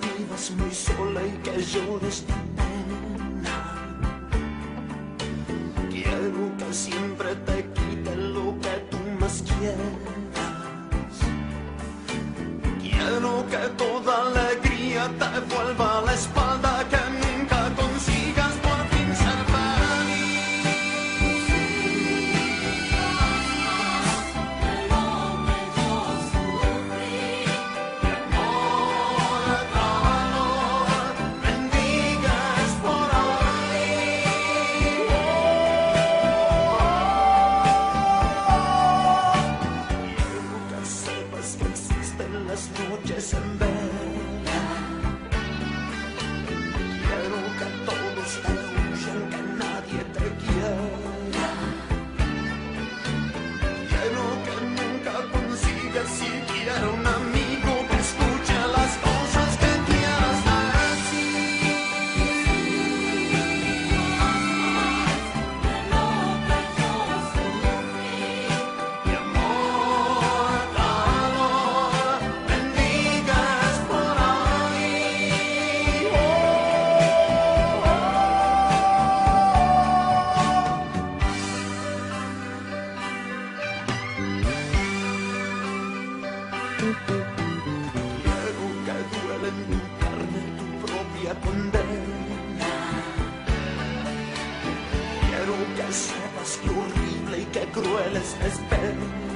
vivas muy sola y que llores de pena. Quiero que siempre te quite lo que tú más quieras. Quiero que toda alegría te vuelva a la espalda, que nunca consigas por fin ser feliz. Las noches en vela, quiero que todos te huyan, que nadie te quiera. Quiero que nunca consigas siquiera un amigo que escuche las cosas que quieras decir. Mi amor, calor, bendigas por ahí. Quiero que duele en tu carne tu propia condena. Quiero que sepas qué horrible y qué cruel es la espera.